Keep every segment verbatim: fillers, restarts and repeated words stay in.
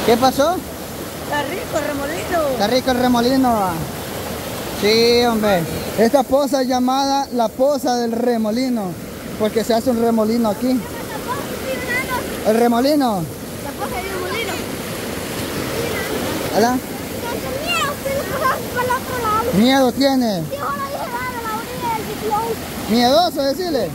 ¿Qué pasó? Está rico el remolino. Está rico el remolino. ¿Va? Sí, hombre. Esta poza es llamada la poza del remolino, porque se hace un remolino aquí. ¿El remolino? La poza del remolino. ¿Hola? Miedo tiene. Miedoso, decirle.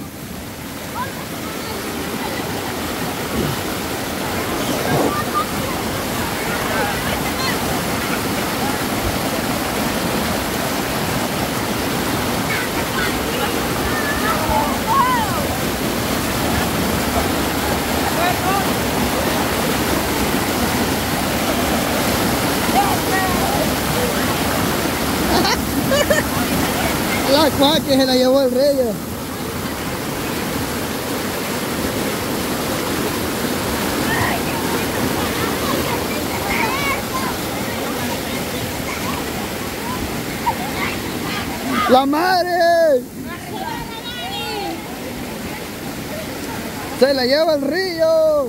La cual que se la llevó el rey. ¡La madre! ¡Se la lleva el río!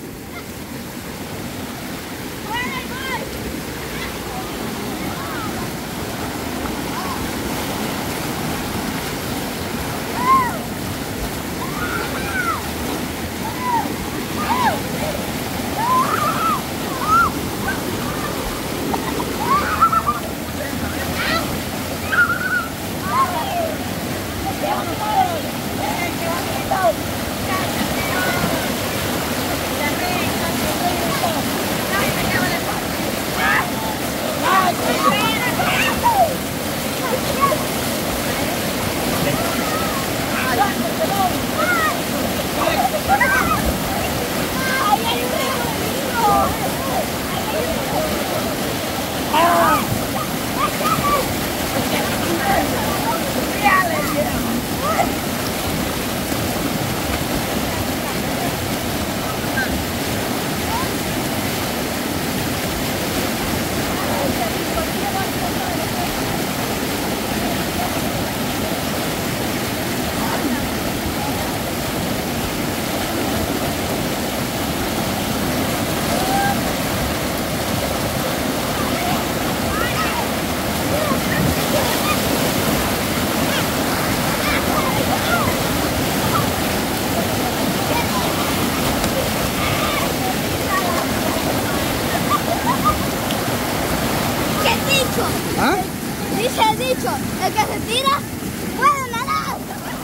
¿Ah? Dice el dicho, el que se tira puede nadar.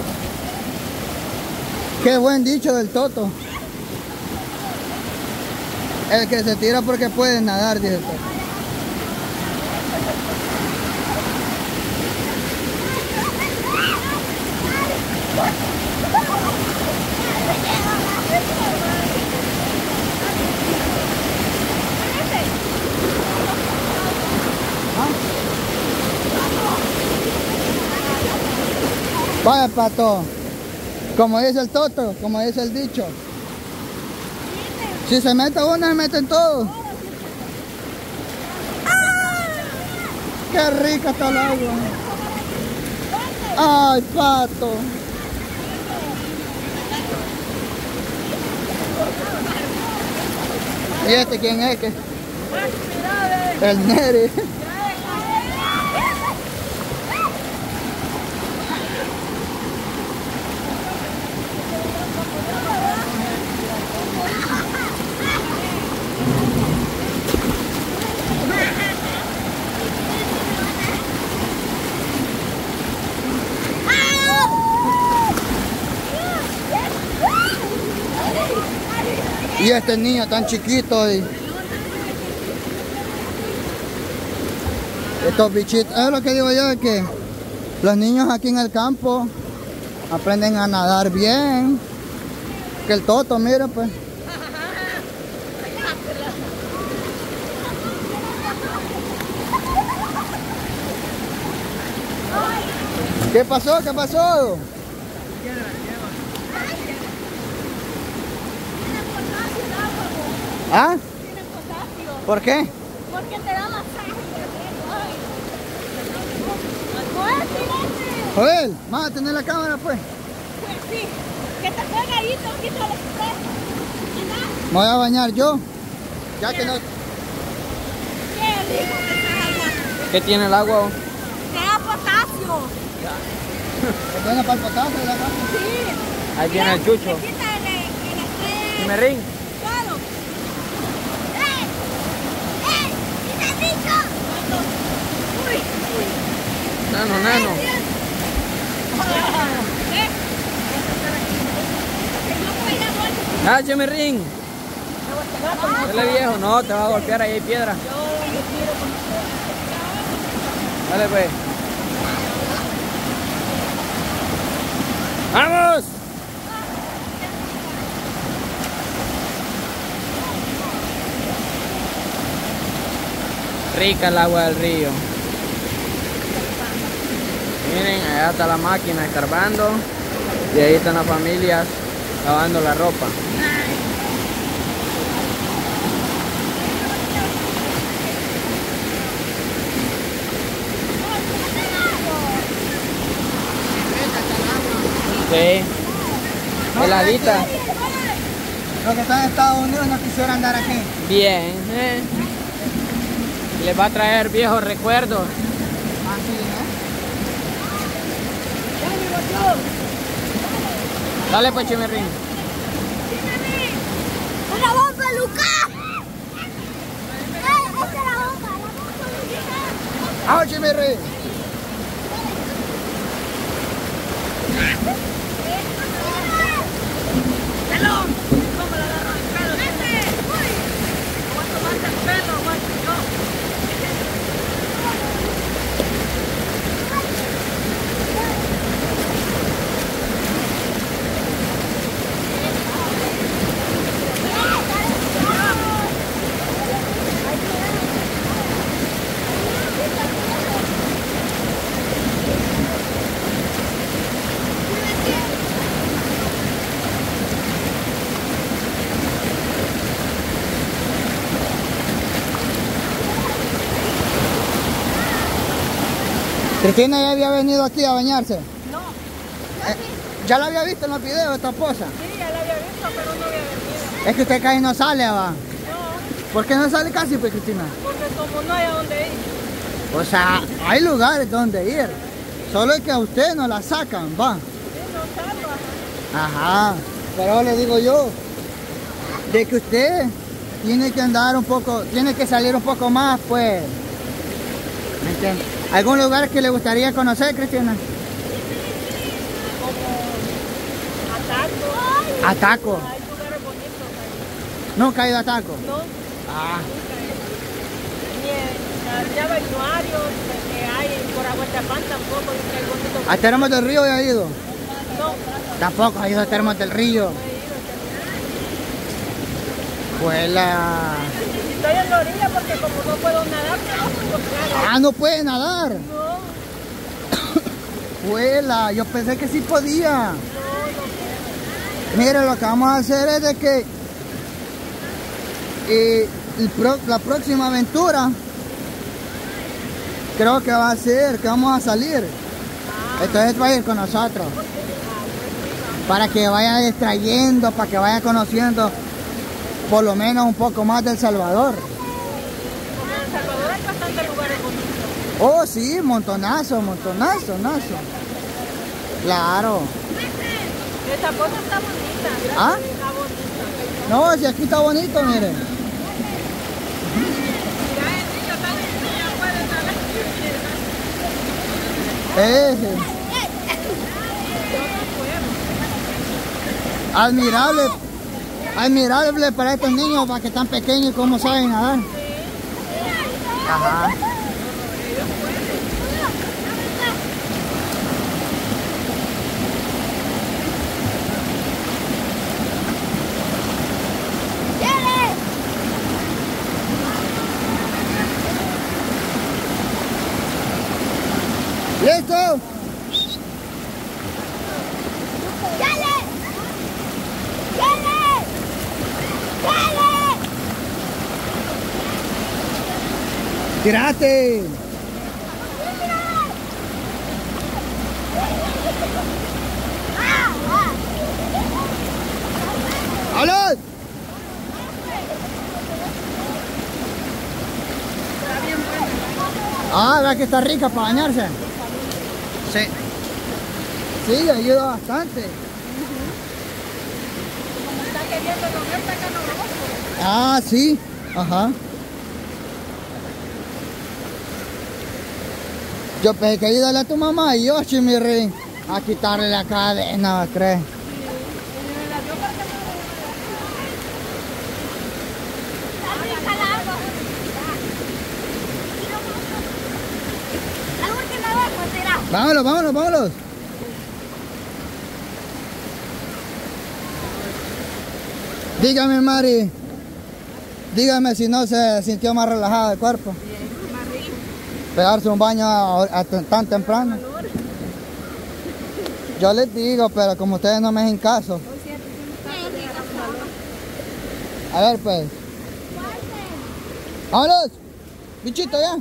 Qué buen dicho del Toto. El que se tira porque puede nadar, dice el Toto. Vaya, Pato, como dice el Toto, como dice el dicho, si se mete uno, se meten todos. ¡Qué rica está el agua! ¡Ay, Pato! ¿Y este quién es? ¿Qué? El Neri. Y este niño tan chiquito y estos bichitos, es lo que digo yo, es que los niños aquí en el campo aprenden a nadar bien, que el Toto, mira pues. ¿Qué pasó? ¿Qué pasó? ¿Ah? Tiene potasio. ¿Por qué? Porque te da masaje. Joder, silencio. Joder, vamos a tener la cámara pues. Pues sí, que te pega ahí, te quito el estrés. Me voy a bañar yo, ya que no, ¿Qué tiene el agua? Tiene potasio. ¿Es buena para el potasio la agua? Sí. Ahí viene el chucho. Chimerrín. Claro. ¡Eh! ¡Eh! ¿Qué te has dicho? Uy. Nano, nano. Ah, Chimerrín. Dale viejo, no, te va a golpear, ahí hay piedra. Dale pues. ¡Vamos! Rica el agua del río. Miren, allá está la máquina escarbando. Y ahí están las familias lavando la ropa. Sí. Heladita. Los que están en Estados Unidos no quisieran andar aquí. Bien. Eh. Les va a traer viejos recuerdos. Así, Dale pues, Chimerrín. ¡Una bomba, Lucas! ¡Eh! ¡Esta es la bomba! ¡La bomba, Lucas! ¿eh? ¡Ah, Chimerrín! Cristina ya había venido aquí a bañarse. No. Eh, ¿Ya la había visto en los videos esta esposa? Sí, ya la había visto, pero no había venido. Es que usted casi no sale, va. No, ¿Por qué no sale casi, pues, Cristina? porque como no hay a dónde ir. O sea, hay lugares donde ir. Solo es que a usted no la sacan, va. Sí, no salgo, ajá. Ajá. Pero le digo yo, de que usted tiene que andar un poco, tiene que salir un poco más, pues. ¿Me entiende? ¿Algún lugar que le gustaría conocer, Cristina? Ataco. Ataco. Hay lugares bonitos ahí. ¿Nunca ha ido a Ataco? No, Ah. nunca he ido. Ni en ya bañuarios que hay por Aguantapán tampoco, dice que hay bonitos. ¿A Termos del Río ya ha ido? No, Tampoco ha ido a Termos del Río. no he ido. Pues la... Estoy en la orilla porque como no puedo nadar, no puedo nadar. Ah, no puede nadar. No, Pues la... Yo pensé que sí podía. no, no puedo. Mire, lo que vamos a hacer es de que eh, el pro- la próxima aventura creo que va a ser que vamos a salir. Entonces va a ir con nosotros para que vaya distrayendo, para que vaya conociendo por lo menos un poco más del Salvador. Como en El Salvador hay bastantes lugares bonitos. Oh, sí, montonazo, montonazo, nazo. Claro. Esta cosa está bonita. ¿Ah? Está bonita. No, si aquí está bonito, miren. Mira, el niño está bonito, ya puede nadar. Ese. Admirable, admirable para estos niños, para que están pequeños y cómo saben nadar. Ajá. ¿Listo? ¡Dale! ¡Dale! ¡Dale! ¡Tírate! ¡Habla! Está bien Ah, ¿verdad que está rica para bañarse? Sí. Sí, ayuda bastante. Como está queriendo comer, está caloroso. Ah, sí. Ajá. Yo pensé que ayudarle a tu mamá y yo, Chimirri, a quitarle la cadena, ¿crees? Vámonos, vámonos, vámonos. Dígame, Mari. Dígame si no se sintió más relajado el cuerpo. Más rico. Pegarse un baño a- a- tan temprano. Yo les digo, pero como ustedes no me hacen caso. A ver, pues. ¡Vámonos! ¡Bichito, ya!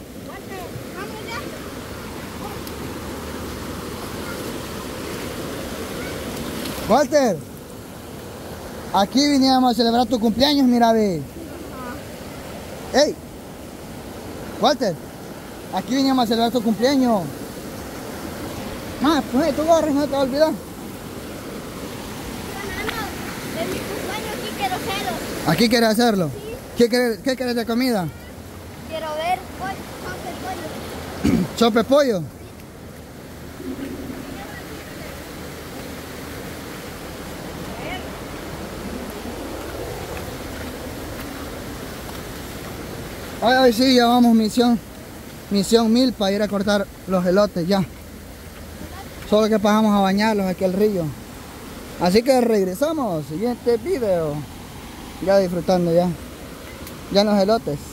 Walter, aquí viníamos a celebrar tu cumpleaños, mira, ve. ¡Ey! Walter, aquí viníamos a celebrar tu cumpleaños. Más, pues tu gorra, no te va a olvidar. De mi cumpleaños aquí quiero hacerlo. ¿Aquí quieres hacerlo? ¿Qué quieres, qué quieres de comida? Quiero ver pollo, pollo. ¿Sope pollo? Ay, ay, sí, ya vamos, misión. Misión mil para ir a cortar los elotes, ya. Solo que pasamos a bañarlos aquí al río. Así que regresamos, siguiente video. Ya disfrutando ya. Ya los elotes.